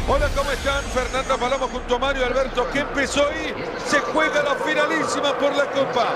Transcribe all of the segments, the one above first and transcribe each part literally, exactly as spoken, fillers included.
Hola, ¿cómo están? Fernando Palomo junto a Mario Alberto, que empezó y se juega la finalísima por la Copa.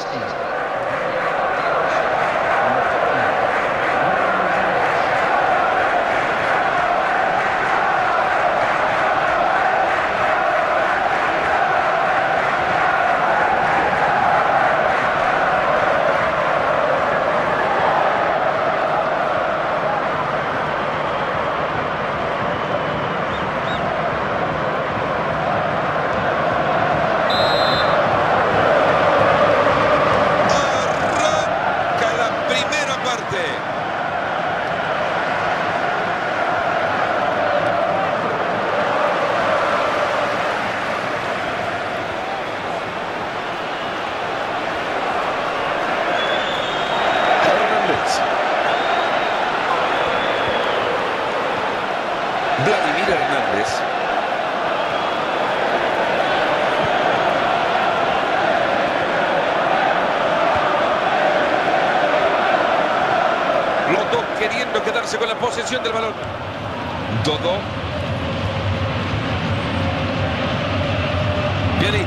Vladimir Hernández. Los dos queriendo quedarse con la posesión del balón. Dodó. Pjanic.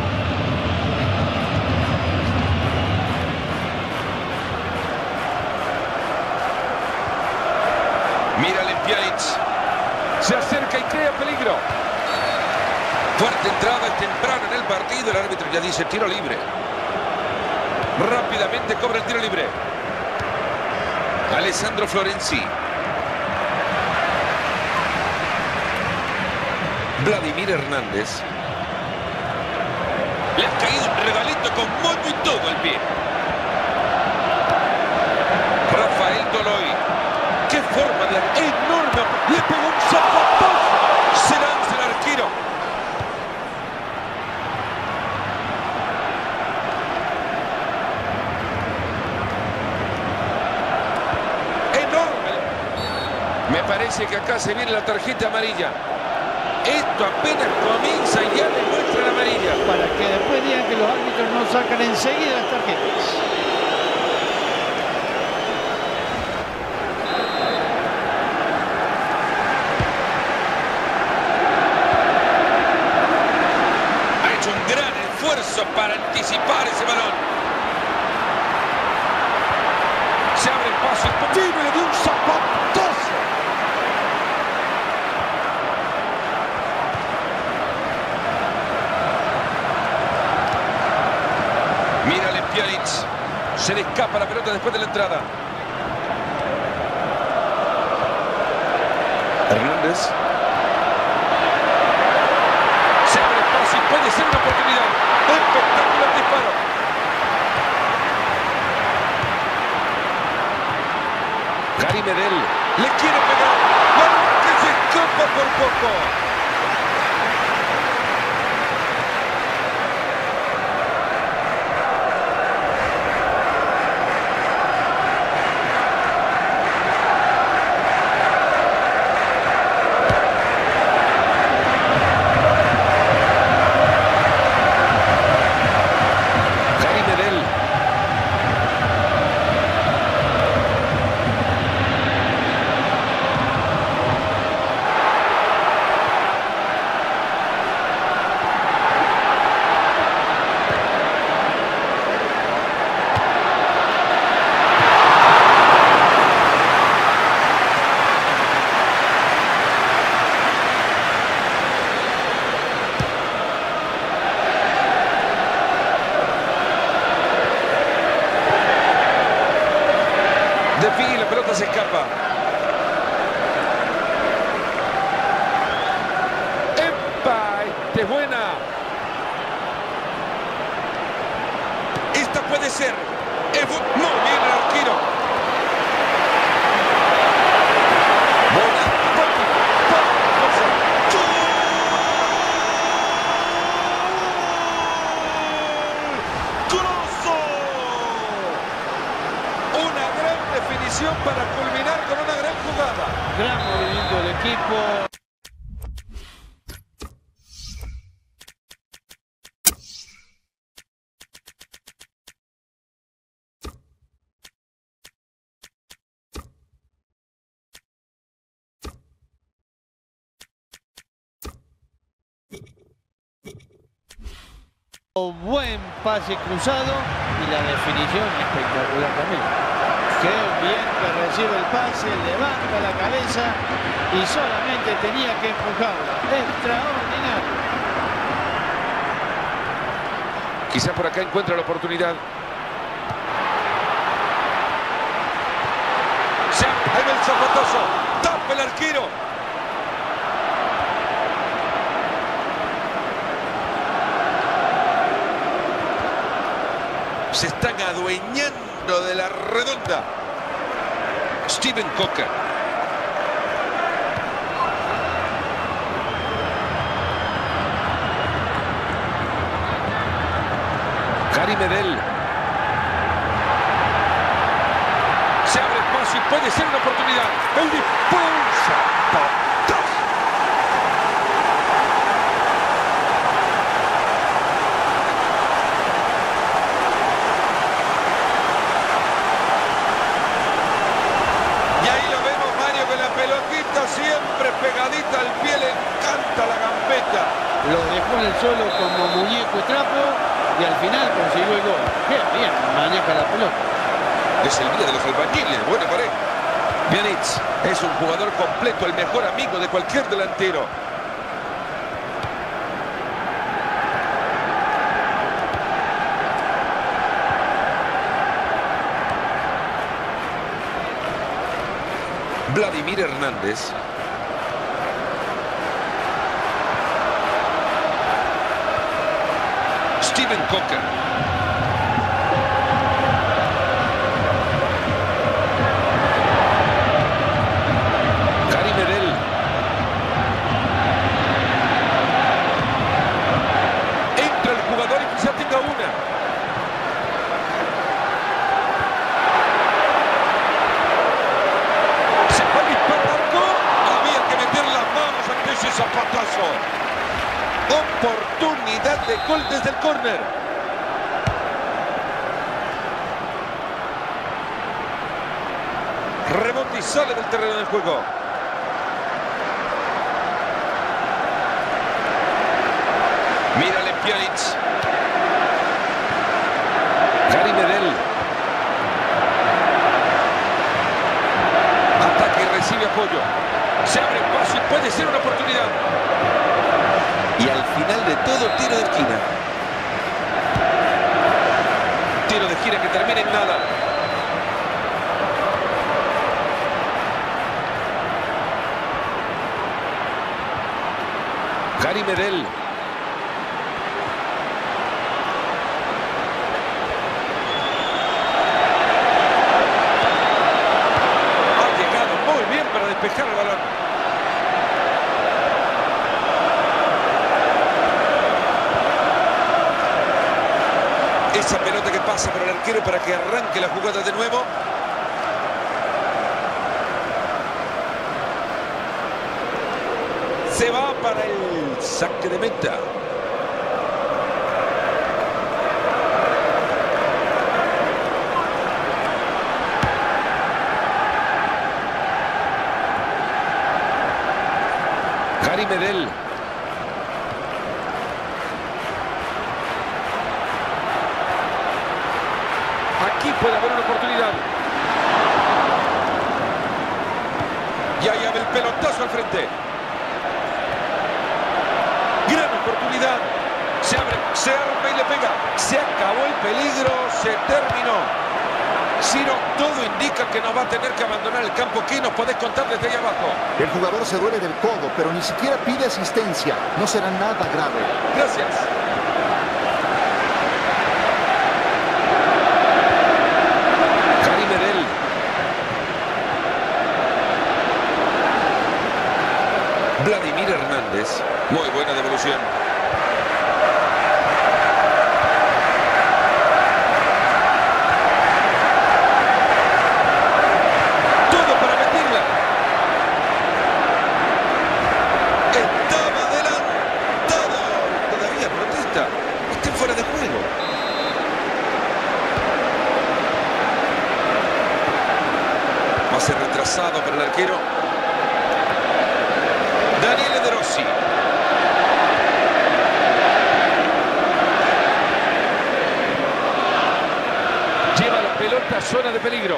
Mírale Pjanic. Se acerca y crea peligro. Fuerte entrada temprano en el partido. El árbitro ya dice tiro libre. Rápidamente cobra el tiro libre. Alessandro Florenzi. Vladimir Hernández. Le ha caído un regalito con moño y todo el pie. Rafael Toloi. ¡Qué forma de... enorme! ¡Le pegó un zapatazo! Se lanza el arquero. ¡Enorme! Me parece que acá se viene la tarjeta amarilla. Esto apenas comienza y ya le muestra la amarilla. Para que después digan que los árbitros no sacan enseguida las tarjetas. Para anticipar ese balón. Se abre el paso imposible de un zapatazo. Mírale Pjanic. Se le escapa la pelota después de la entrada. Hernández. Se abre el paso y puede ser una oportunidad. Espectacular disparo. Gary Medel le quiere pegar. ¡Balón que se escapa por poco! De fin, la pelota se escapa. ¡Epa! ¡Esta es buena! Esta puede ser. Es muy bien el arquero. Buena. Definición para culminar con una gran jugada. Gran movimiento del equipo. Buen pase cruzado y la definición espectacular también. Qué bien que recibe el pase, levanta la cabeza y solamente tenía que empujarla. Extraordinario. Quizá por acá encuentra la oportunidad. Se abre el zapatazo. Tapa el arquero. Se están adueñando de la redonda. Steven Cocker. Gary Medel. Se abre espacio y puede ser una oportunidad. El dispuso. Y ahí lo vemos, Mario, con la pelotita siempre pegadita al pie. Le encanta la gambeta. Lo dejó en el suelo como muñeco y trapo y al final consiguió el gol. Qué bien maneja la pelota. Es el día de los albañiles. Buena pared. Pjanic es un jugador completo, el mejor amigo de cualquier delantero. Vladimir Hernández. Steven Cocker. Gary Medel. Entra el jugador y quizá tenga una. Se va a disparar. Había que meter las manos ante ese zapatazo. Oportunidad de gol desde el córner. Rebote y sale del terreno del juego. Mírale Pjanic. Gary Medel. Ataque y recibe apoyo. Se abre el paso y puede ser una oportunidad. Y al final de todo, tiro de esquina. Tiro de esquina que termina en nada. Gary Medel. Ha llegado muy bien para despejar el balón. Esa pelota que pasa por el arquero para que arranque la jugada de nuevo. Se va para el saque de meta. Gary Medel. Aquí puede haber una oportunidad. Y ahí abre el pelotazo al frente. Gran oportunidad. Se abre, se arma y le pega. Se acabó el peligro, se terminó. Ciro, todo indica que no va a tener que abandonar el campo. ¿Qué nos podés contar desde ahí abajo? El jugador se duele del codo, pero ni siquiera pide asistencia. No será nada grave. Gracias. Gary Medel. Vladimir Hernández. Muy buena devolución. Todo para meterla. Estaba adelantado. Todavía protesta. Está fuera de juego. Pase retrasado para el arquero. Daniele De Rossi. zona de peligro.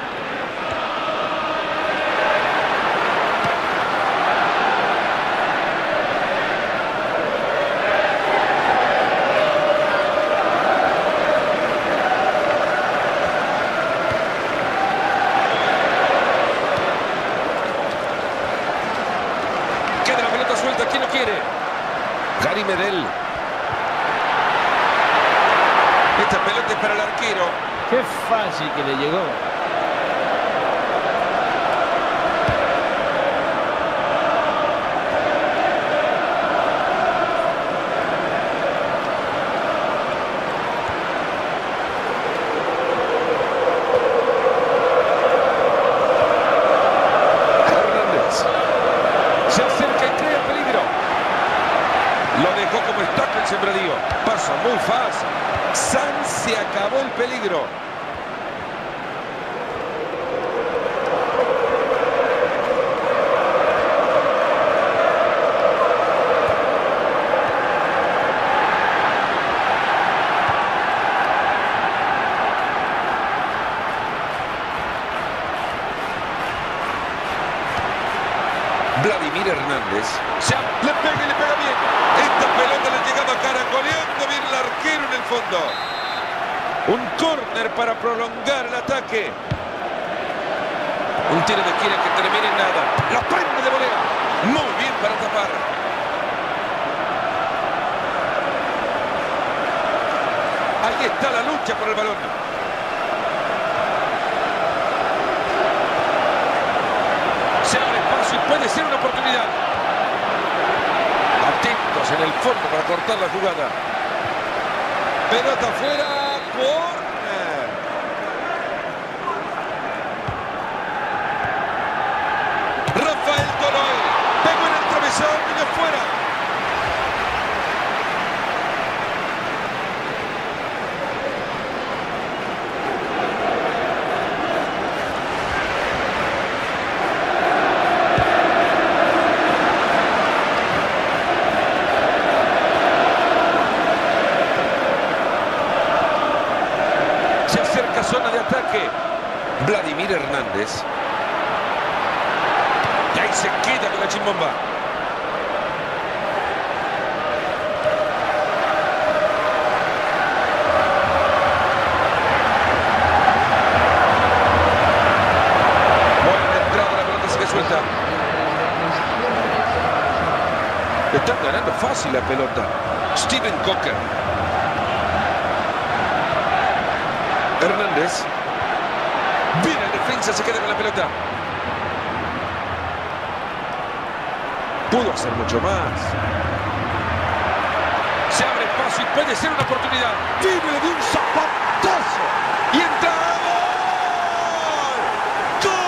Queda la pelota suelta. ¿Quién lo quiere? Gary Medel. Esta pelota es para el arquero. Qué fácil que le llegó. Hernández. Se acerca y crea peligro. Lo dejó como estaca el sembradío. Paso muy fácil. San se acabó el peligro. Vladimir Hernández. Se le pega y le pega bien. Esta pelota le llegaba caracoleando bien el arquero en el fondo. Un córner para prolongar el ataque. Un tiro de esquina que termina en nada. La prende de volea. Muy bien para tapar. Ahí está la lucha por el balón. Se abre espacio y puede ser una oportunidad. Atentos en el fondo para cortar la jugada. Pelota afuera. Corner. Rafael Toloy. Pegó en el travesador y afuera. Zona de ataque. Vladimir Hernández. Y ahí se queda con la chimbomba. Buena entrada, la pelota se que suelta. Están ganando fácil la pelota. Steven Cocker. Hernández. Bien en defensa, se queda con la pelota. Pudo hacer mucho más. Se abre espacio y puede ser una oportunidad. Vive de un zapatazo. Y entra. ¡Gol! ¡Gol!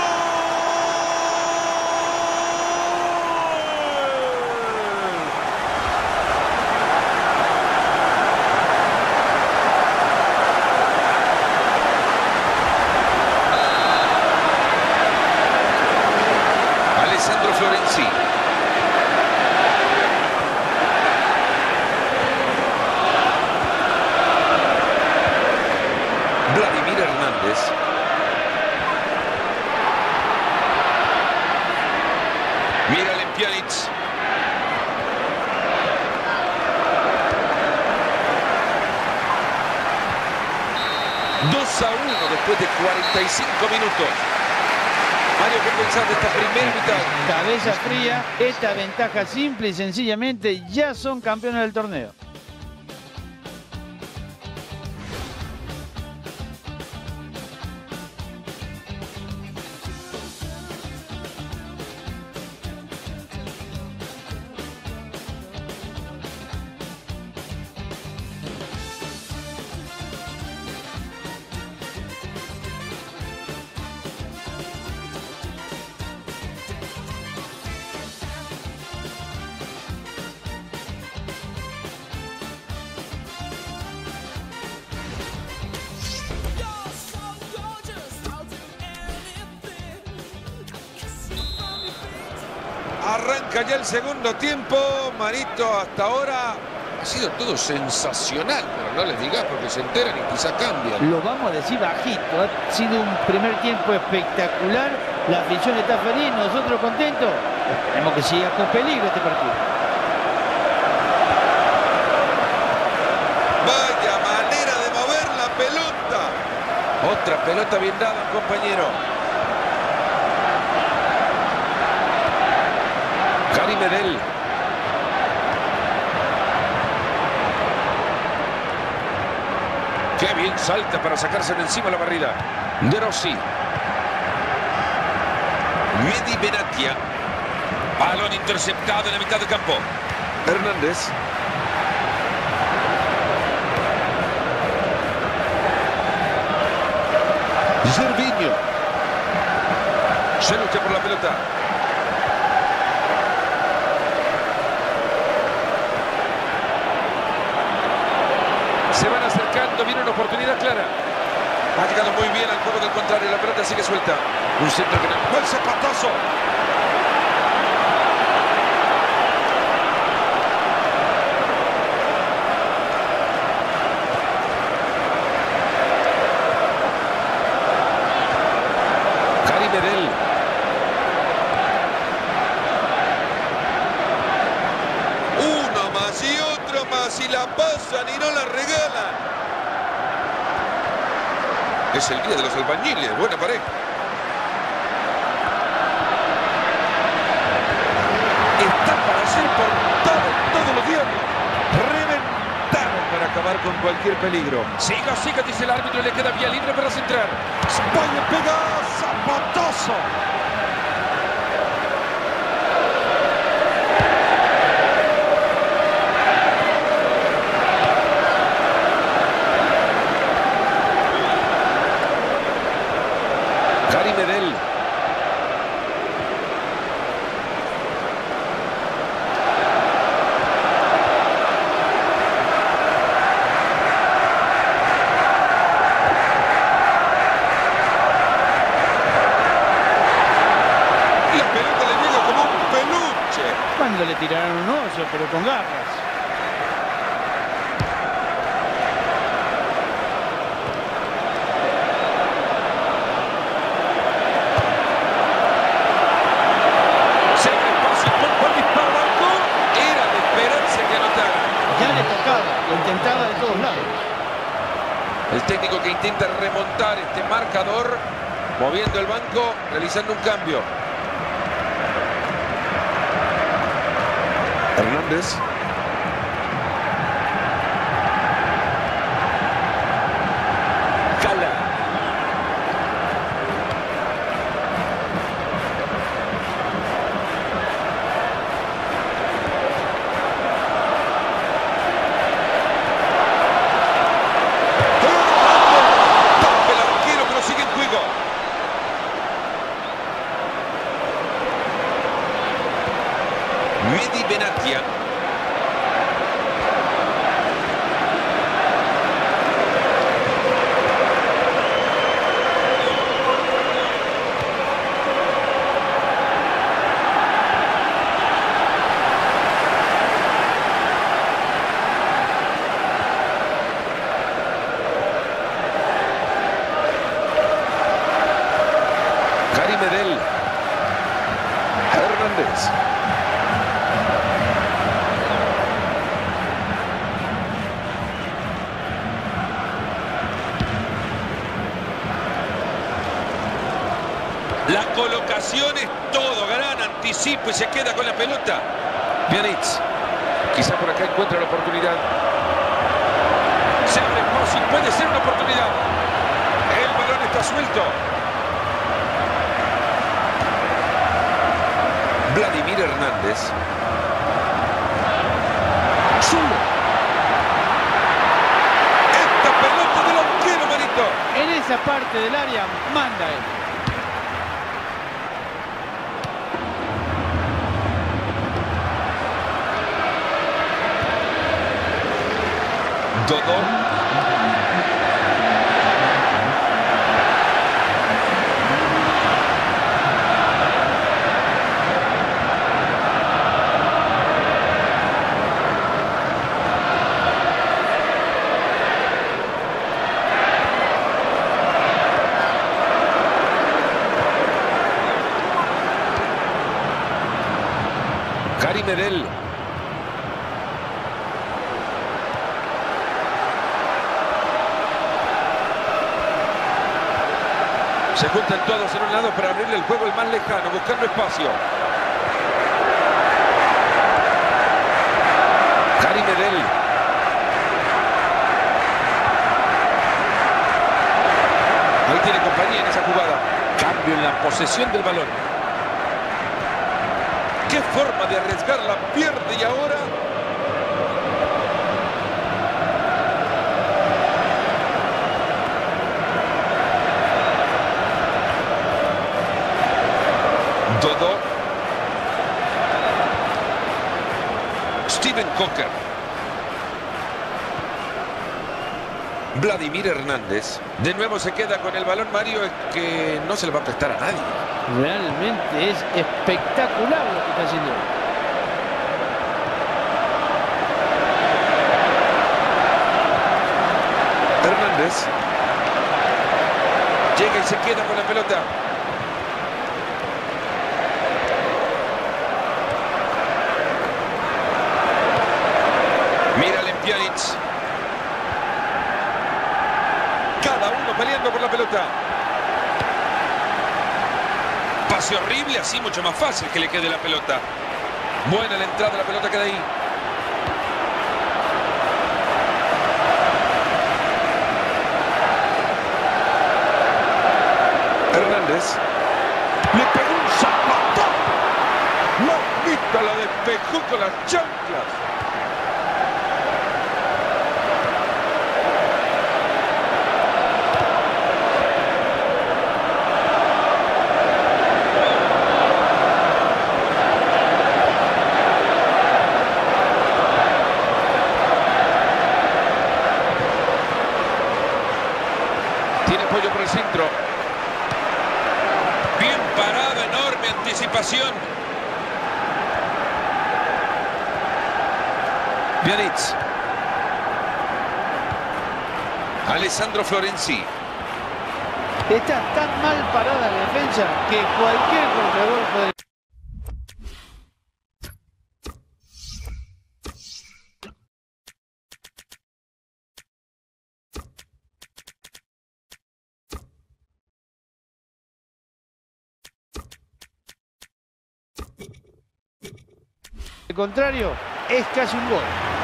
Alessandro Florenzi. Vladimir Hernández. Miralem Pjanic. dos a uno después de cuarenta y cinco minutos. Mario, ¿qué pensás de esta primera mitad? Cabeza fría, esta ventaja simple y sencillamente ya son campeones del torneo. Arranca ya el segundo tiempo. Marito, hasta ahora Ha sido todo sensacional, pero no les digas porque se enteran y quizá cambian. Lo vamos a decir bajito, ha sido un primer tiempo espectacular, la afición está feliz, nosotros contentos. Esperemos que siga con peligro este partido. Vaya manera de mover la pelota. Otra pelota bien dada, compañero. Gary Medel. Qué bien salta para sacarse de encima la barrida. De Rossi. Mehdi Benatia. Balón interceptado en la mitad del campo. Hernández. Gervinho. Se lucha por la pelota. Se van acercando, viene una oportunidad clara. Ha llegado muy bien al juego del contrario, la pelota sigue suelta. Un centro que no... ¡Buen zapatazo! Gary Medel. Uno más y otro más y la pasan y no la regalan. Es el día de los albañiles, buena pared. Está para hacer por todo, todos los días. Reventaron para acabar con cualquier peligro. Siga, siga, dice el árbitro, y le queda vía libre para centrar. España pega zapatazo. Gary Medel. La pelota le llega como un peluche. Cuando le tiraron un oso, pero con garras. Se abre espacio, Pogba dispara al arco. Era de esperarse que anotara. Ya le tocaba, lo intentaba de todos lados. El técnico que intenta remontar este marcador, moviendo el banco, realizando un cambio. Hernández. Cala. Tapa el arquero, pero sigue en juego. Mehdi Benatia. Gary Medel. Hernández. La colocación es todo, gran anticipo y se queda con la pelota. Pjanic. Quizá por acá encuentra la oportunidad. Se abre espacio, puede ser una oportunidad. El balón está suelto. Vladimir Hernández. Zulo. Esta pelota del arquero, manito. En esa parte del área manda él. Dodó. Gary Medel. Se juntan todos en un lado para abrirle el juego el más lejano, buscando espacio. Gary Medel. Ahí tiene compañía en esa jugada. Cambio en la posesión del balón. ¡Qué forma de arriesgar! La pierde y ahora... Dodó. Steven Cocker. Vladimir Hernández. De nuevo se queda con el balón Mario, que no se le va a prestar a nadie. Realmente es espectacular lo que está haciendo. Hernández. Llega y se queda con la pelota. Mira Pjanic. Cada uno peleando por la pelota. Pase horrible, así mucho más fácil que le quede la pelota. Buena la entrada, la pelota queda ahí. Hernández. Le pegó un zapatazo. Mamita, la despejó con las chanclas. Tiene apoyo por el centro. Bien parada, enorme anticipación. Pjanic. Alessandro Florenzi. Está tan mal parada la defensa que cualquier contragol puede... Al contrario, es casi un gol.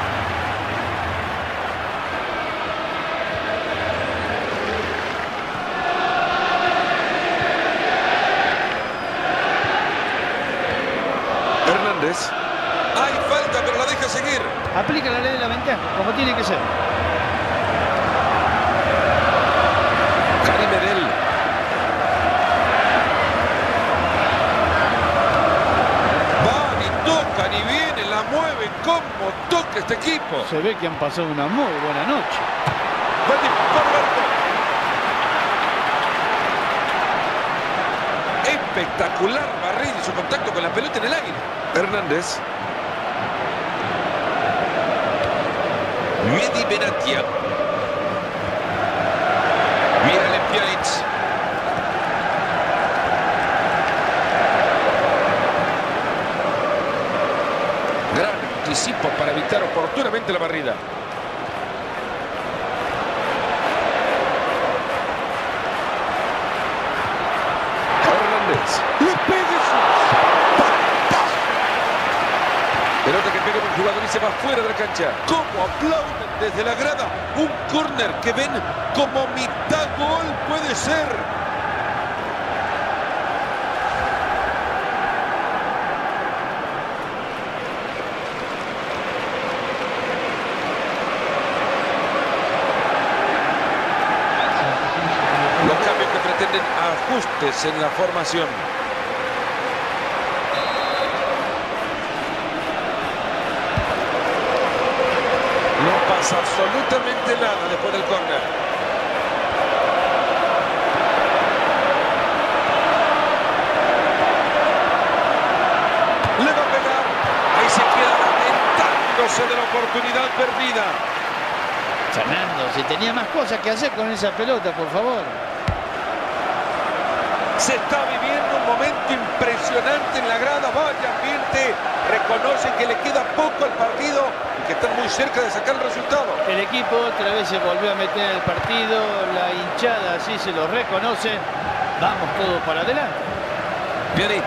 Hernández. Hay falta, pero la deja seguir. Aplica la ley de la ventaja, como tiene que ser. Gary Medel. Va, ni toca, ni viene, la mueve. ¿Cómo toca este equipo? Se ve que han pasado una muy buena noche. Va a disparar al arco. Espectacular barrida y su contacto con la pelota en el aire. Hernández. Mehdi Benatia. Mira Pjanic. Gran anticipo para evitar oportunamente la barrida. Hernández. Le pega su patazo. Pelota que pega un jugador y se va fuera de la cancha. ¿Cómo aplauden desde la grada? Un córner que ven como mitad gol puede ser. Los cambios que pretenden ajustes en la formación. No pasa absolutamente nada después del córner. Le va a pegar. Ahí se queda lamentándose de la oportunidad perdida. Fernando, si tenía más cosas que hacer con esa pelota, por favor. Se está viviendo un momento impresionante en la grada. Vaya ambiente. Reconocen que le queda poco al partido y que están muy cerca de sacar el resultado. El equipo otra vez se volvió a meter en el partido. La hinchada así se lo reconoce. Vamos todos para adelante. Pjanic.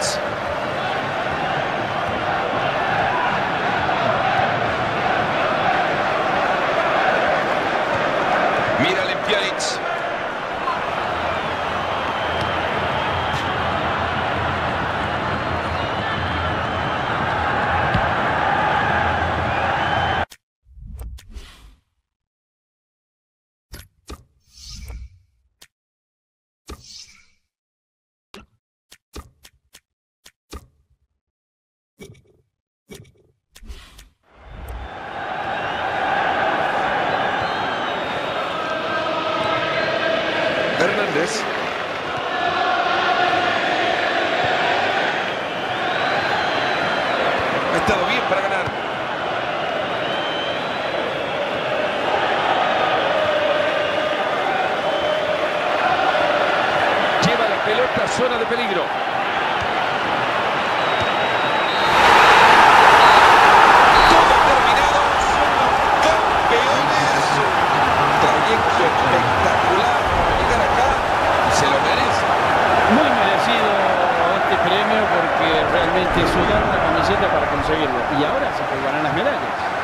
Mírale Pjanic. Hernández. Ha estado bien para ganar. Lleva la pelota a zona de peligro. Todo terminado. Son los campeones. Un trayecto espectacular. Llegar acá y se lo merece. Muy merecido este premio porque realmente sudaron la camiseta para conseguirlo. Y ahora se jugarán las medallas.